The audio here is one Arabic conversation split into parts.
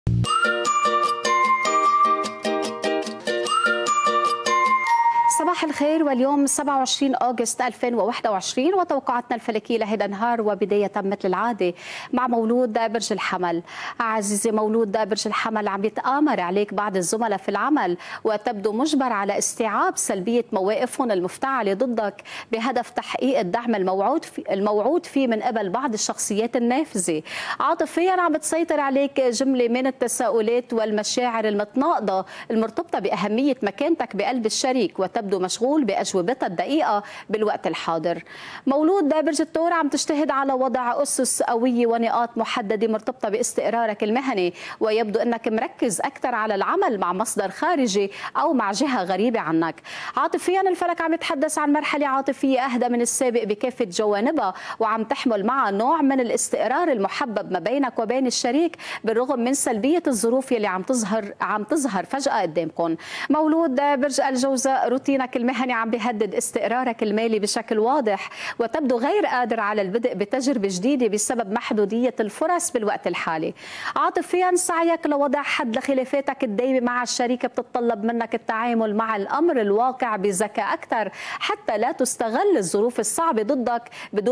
صباح الخير، واليوم 27 أغسطس 2021 وتوقعاتنا الفلكية لهذا النهار، وبداية مثل العادة مع مولود برج الحمل. عزيزي مولود برج الحمل، عم يتآمر عليك بعض الزملاء في العمل وتبدو مجبر على استيعاب سلبية مواقفهم المفتعلة ضدك بهدف تحقيق الدعم الموعود فيه من قبل بعض الشخصيات النافذة. عاطفيا عم بتسيطر عليك جملة من التساؤلات والمشاعر المتناقضة المرتبطة بأهمية مكانتك بقلب الشريك، وتبدو مشغول بأجوبتها الدقيقة بالوقت الحاضر. مولود برج الثور، عم تجتهد على وضع أسس قوية ونقاط محددة مرتبطة باستقرارك المهني، ويبدو أنك مركز أكثر على العمل مع مصدر خارجي أو مع جهة غريبة عنك. عاطفيا الفلك عم يتحدث عن مرحلة عاطفية أهدى من السابق بكافة جوانبها، وعم تحمل معها نوع من الاستقرار المحبب ما بينك وبين الشريك بالرغم من سلبية الظروف يلي عم تظهر فجأة قدامكم. مولود برج الجوزاء، روتينك المهني عم بيهدد استقرارك المالي بشكل واضح، وتبدو غير قادر على البدء بتجربة جديدة بسبب محدودية الفرص بالوقت الحالي. عاطفيا سعيك لوضع حد لخلافاتك الدايمة مع الشريك بتتطلب منك التعامل مع الأمر الواقع بذكاء أكثر حتى لا تستغل الظروف الصعبة ضدك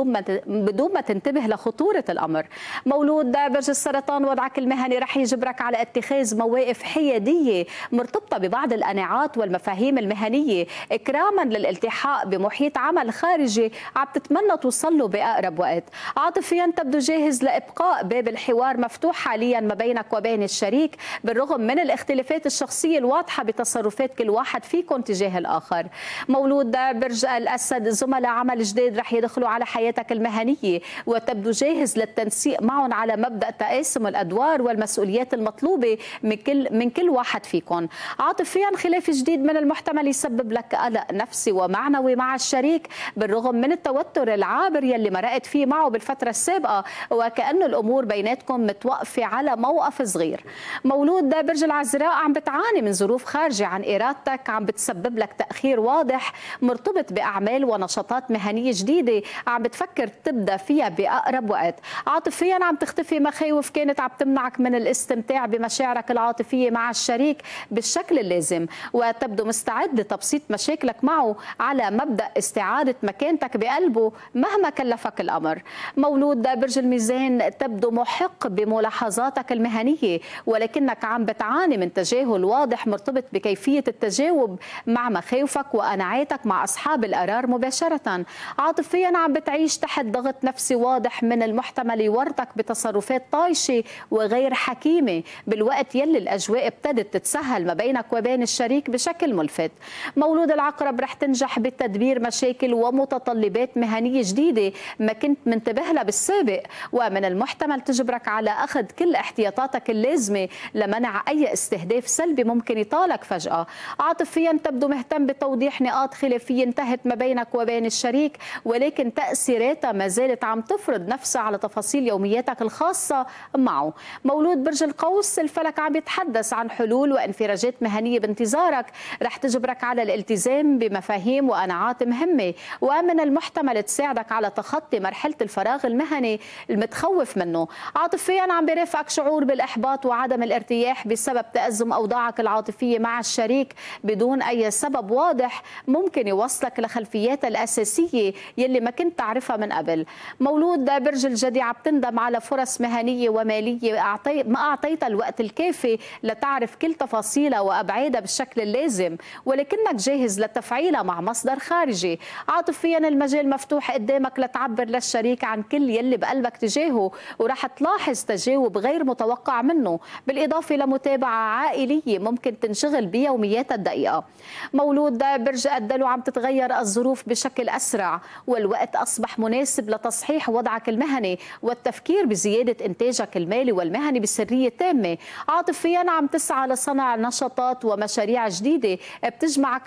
بدون ما تنتبه لخطورة الأمر. مولود برج السرطان، وضعك المهني رح يجبرك على اتخاذ مواقف حيادية مرتبطة ببعض القناعات والمفاهيم المهنية إكراما للالتحاق بمحيط عمل خارجي عم تتمنى توصل له بأقرب وقت. عاطفيا تبدو جاهز لإبقاء باب الحوار مفتوح حاليا ما بينك وبين الشريك بالرغم من الاختلافات الشخصية الواضحة بتصرفات كل واحد فيكم تجاه الآخر. مولود برج الأسد، زملاء عمل جديد رح يدخلوا على حياتك المهنية، وتبدو جاهز للتنسيق معهم على مبدأ تقاسم الأدوار والمسؤوليات المطلوبة من كل واحد فيكم. عاطفيا خلاف جديد من المحتمل يسبب لك قلق نفسي ومعنوي مع الشريك بالرغم من التوتر العابر يلي مرقت فيه معه بالفترة السابقة، وكأنه الأمور بيناتكم متوقفة على موقف صغير. مولود برج العذراء، عم بتعاني من ظروف خارجة عن إرادتك عم بتسبب لك تأخير واضح مرتبط بأعمال ونشاطات مهنية جديدة عم بتفكر تبدأ فيها بأقرب وقت. عاطفيا عم تختفي مخاوف كانت عم تمنعك من الاستمتاع بمشاعرك العاطفية مع الشريك بالشكل اللازم، وتبدو مستعد لتبسيط مشاكلك معه على مبدأ استعادة مكانتك بقلبه مهما كلفك الأمر. مولود برج الميزان، تبدو محق بملاحظاتك المهنية ولكنك عم بتعاني من تجاهل واضح مرتبط بكيفية التجاوب مع مخاوفك وقناعاتك مع أصحاب القرار مباشرة. عاطفيا عم بتعيش تحت ضغط نفسي واضح من المحتمل يورطك بتصرفات طايشة وغير حكيمة بالوقت يلي الأجواء ابتدت تتسهل ما بينك وبين الشريك بشكل ملفت. مولود العقرب، رح تنجح بتدبير مشاكل ومتطلبات مهنية جديدة ما كنت منتبه لها بالسابق، ومن المحتمل تجبرك على أخذ كل احتياطاتك اللازمة لمنع أي استهداف سلبي ممكن يطالك فجأة. عاطفيا تبدو مهتم بتوضيح نقاط خلافية انتهت ما بينك وبين الشريك، ولكن تأثيراتها ما زالت عم تفرض نفسها على تفاصيل يومياتك الخاصة معه. مولود برج القوس، الفلك عم يتحدث عن حلول وانفراجات مهنية بانتظارك رح تجبرك على الالتزام بمفاهيم وقناعات مهمة، ومن المحتمل تساعدك على تخطي مرحلة الفراغ المهني المتخوف منه. عاطفيا عم بيرافقك شعور بالإحباط وعدم الارتياح بسبب تأزم أوضاعك العاطفية مع الشريك بدون أي سبب واضح ممكن يوصلك لخلفيات الأساسية يلي ما كنت تعرفها من قبل. مولود برج الجدي، عم تندم على فرص مهنية ومالية ما أعطيتها الوقت الكافي لتعرف كل تفاصيلها وأبعادها بالشكل اللازم، ولكنك جاهز لتفعيلها مع مصدر خارجي. عاطفيا المجال مفتوح قدامك لتعبر للشريك عن كل يلي بقلبك تجاهه، ورح تلاحظ تجاوب غير متوقع منه، بالإضافة لمتابعة عائلية ممكن تنشغل بيومياتها الدقيقة. مولود برج الدلو، عم تتغير الظروف بشكل أسرع والوقت أصبح مناسب لتصحيح وضعك المهني والتفكير بزيادة إنتاجك المالي والمهني بسرية تامة. عاطفيا عم تسعى لصنع نشاطات ومشاريع جديدة بتجمعك مع الشريك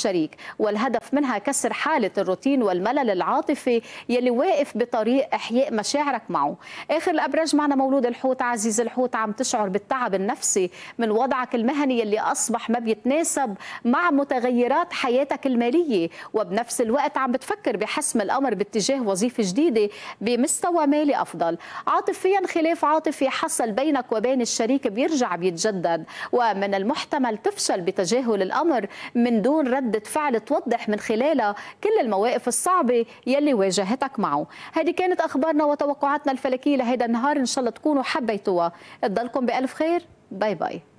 الشريك، والهدف منها كسر حالة الروتين والملل العاطفي يلي واقف بطريق إحياء مشاعرك معه. آخر الأبراج معنا مولود الحوت. عزيز الحوت، عم تشعر بالتعب النفسي من وضعك المهني يلي أصبح ما بيتناسب مع متغيرات حياتك المالية، وبنفس الوقت عم بتفكر بحسم الأمر باتجاه وظيفة جديدة بمستوى مالي أفضل. عاطفيا خلاف عاطفي حصل بينك وبين الشريك بيرجع بيتجدد، ومن المحتمل تفشل بتجاهل الأمر من دون ردة فعل توضح من خلالها كل المواقف الصعبة يلي واجهتك معه. هذه كانت أخبارنا وتوقعاتنا الفلكية لهذا النهار، إن شاء الله تكونوا حبيتوها. تضلكم بألف خير. باي باي.